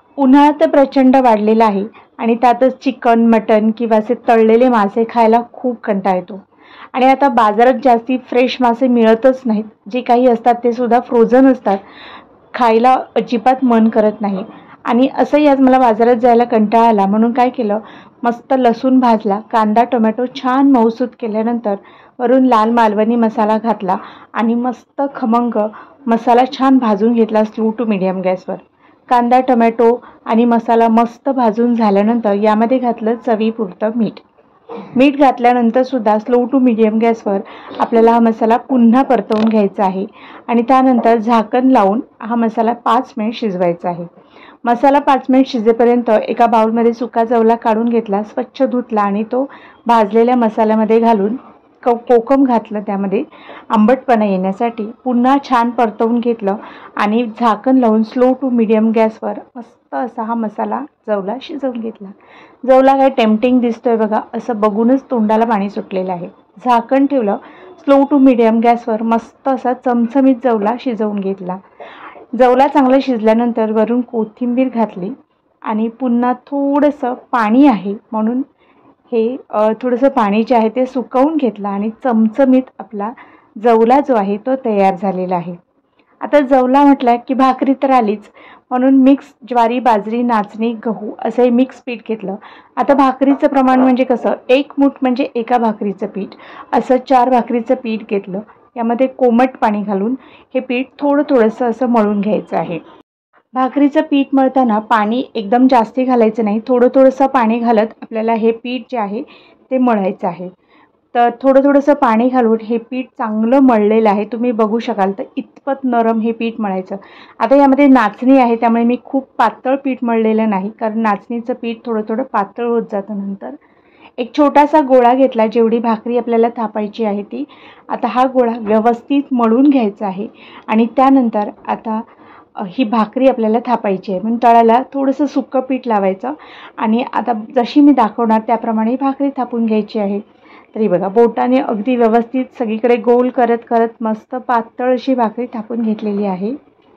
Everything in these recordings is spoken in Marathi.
उन्हाळा तर प्रचंड वाढलेला आहे आणि त्यातच चिकन, मटण किंवा असे तळलेले मासे खायला खूप कंटाळा येतो. आणि आता बाजारात जास्ती फ्रेश मासे मिळतच नाहीत. जे काही असतात ते सुद्धा फ्रोझन असतात. खायला अजिबात मन करत नाही. आणि असंही आज मला बाजारात जायला कंटाळा आला म्हणून काय केलं, मस्त लसूण भाजला, कांदा टोमॅटो छान मऊसूत केल्यानंतर वरून लाल मालवणी मसाला घातला आणि मस्त खमंग मसाला छान भाजून घेतला स्लो टू मीडियम गॅसवर. कांदा टोमॅटो आणि मसाला मस्त भाजून झाल्यानंतर यामध्ये घातलं चवीपुरतं मीठ. मीठ घातल्यानंतर सुद्धा स्लो टू मीडियम गॅसवर आपल्याला हा मसाला पुन्हा परतवून घ्यायचा आहे आणि त्यानंतर झाकण लावून हा मसाला 5 मिनिट शिजवायचा आहे. मसाला 5 मिनिट शिजेपर्यंत एका बाउलमध्ये सुका जवला काढून घेतला, स्वच्छ धुतला आणि तो भाजलेल्या मसाल्यामध्ये घालून कोकम घातलं, त्यामध्ये आंबटपणा येण्यासाठी पुन्हा छान परतवून घेतलं आणि झाकण लावून स्लो टू मीडियम गॅसवर मस्त असा हा मसाला जवला शिजवून घेतला. जवला काय टेम्पटिंग दिसतोय बघा, असं बघूनच तोंडाला पाणी सुटलेलं आहे. झाकण ठेवलं, स्लो टू मीडियम गॅसवर मस्त असा चमचमीत जवला शिजवून घेतला. जवला चांगला शिजल्यानंतर वरून कोथिंबीर घातली आणि पुन्हा थोडंसं पाणी आहे म्हणून हे थोडंसं पाणी जे आहे ते सुकवून घेतलं आणि चमचमीत आपला जवला जो आहे तो तयार झालेला आहे. आता जवला म्हटलं की भाकरी तर आलीच म्हणून मिक्स ज्वारी, बाजरी, नाचणी, गहू असं हे मिक्स पीठ घेतलं. आता भाकरीचं प्रमाण म्हणजे कसं, 1 मूठ म्हणजे एका भाकरीचं पीठ, असं 4 भाकरीचं पीठ घेतलं. यामध्ये कोमट पाणी घालून हे पीठ थोडंसं असं मळून घ्यायचं आहे. भाकरीचं पीठ मळताना पाणी एकदम जास्ती घालायचं नाही, थोडंसं पाणी घालत आपल्याला हे पीठ जे आहे ते मळायचं आहे. तर थोडंसं पाणी घालून हे पीठ चांगलं मळलेलं आहे, तुम्ही बघू शकाल तर इतपत नरम हे पीठ मळायचं. आता यामध्ये नाचणी आहे त्यामुळे मी खूप पातळ पीठ मळलेलं नाही, कारण नाचणीचं पीठ थोडं पातळ होत जातं नंतर. एक छोटासा गोळा घेतला, जेवढी भाकरी आपल्याला थापायची आहे ती. आता हा गोळा व्यवस्थित मळून घ्यायचा आहे आणि त्यानंतर आता ही भाकरी आपल्याला थापायची आहे. म्हणून तळाला थोडंसं सुकं पीठ लावायचं आणि आता जशी मी दाखवणार त्याप्रमाणे भाकरी थापून घ्यायची आहे. तरी बघा, बोटाने अगदी व्यवस्थित सगळीकडे गोल करत मस्त पातळ अशी भाकरी थापून घेतलेली आहे.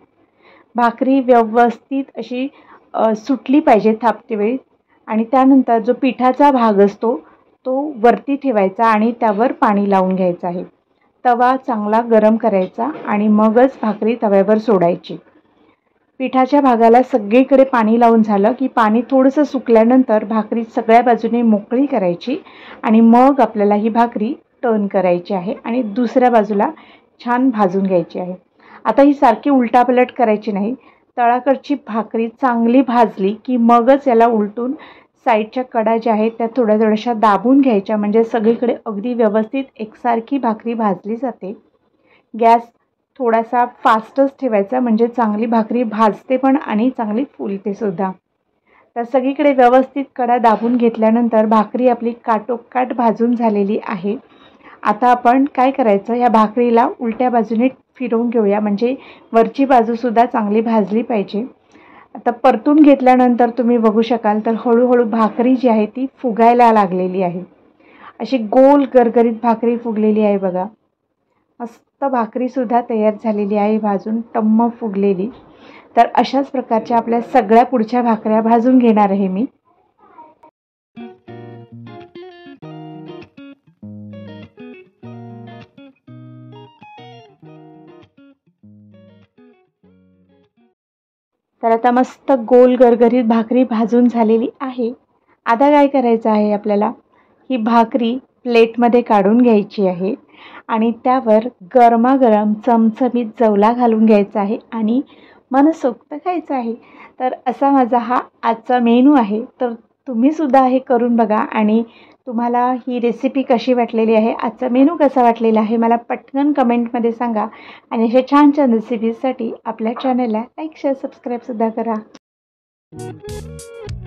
भाकरी व्यवस्थित अशी सुटली पाहिजे थापते वेळी. आणि त्यानंतर जो पिठाचा भाग असतो तो वरती ठेवायचा आणि त्यावर पाणी लावून घ्यायचं आहे. तवा चांगला गरम करायचा आणि मगच भाकरी तव्यावर सोडायची. पिठाच्या भागाला सगळीकडे पाणी लावून झालं की पाणी थोडंसं सुकल्यानंतर भाकरी सगळ्या बाजूने मोकळी करायची आणि मग आपल्याला ही भाकरी टर्न करायची आहे आणि दुसऱ्या बाजूला छान भाजून घ्यायची आहे. आता ही सारखी उलटापलट करायची नाही. तळाकडची भाकरी चांगली भाजली की मगच याला उलटून साईडच्या कडा ज्या आहेत त्या थोड्याशा दाबून घ्यायच्या, म्हणजे सगळीकडे अगदी व्यवस्थित एकसारखी भाकरी भाजली जाते. गॅस थोडासा फास्टच ठेवायचा म्हणजे चांगली भाकरी भाजते पण आणि चांगली फुलते सुद्धा. तर सगळीकडे व्यवस्थित कडा दाबून घेतल्यानंतर भाकरी आपली काटोकाट भाजून झालेली आहे. आता आपण काय करायचं, या भाकरीला उलट्या बाजूने फिरवून घेऊया, म्हणजे वरची बाजूसुद्धा चांगली भाजली पाहिजे. आता परतून घेतल्यानंतर तुम्ही बघू शकाल तर हळूहळू भाकरी जी आहे ती फुगायला लागलेली आहे. अशी गोल गरगरीत भाकरी फुगलेली आहे बघा. मस्त भाकरीसुद्धा तयार झालेली आहे, भाजून टम्म फुगलेली. तर अशाच प्रकारच्या आपल्या सगळ्या पुढच्या भाकऱ्या भाजून घेणार आहे मी. तर आता मस्त गोल गरगरीत भाकरी भाजून झालेली आहे. आता काय करायचं आहे आपल्याला, ही भाकरी प्लेटमध्ये काढून घ्यायची आहे आणि त्यावर गरमागरम चमचमीत जवला घालून घ्यायचा आहे आणि मनसोक्त खायचं आहे. तर असा माझा हा आजचा मेनू आहे. तर तुम्हीसुद्धा हे करून बघा आणि तुम्हाला ही रेसिपी कशी वाटलेली आहे, आजचा मेनू कसा वाटलेला आहे मला पटकन कमेंटमध्ये सांगा. आणि अशा छान छान रेसिपीजसाठी आपल्या चॅनलला लाईक, शेअर, सबस्क्राईबसुद्धा करा.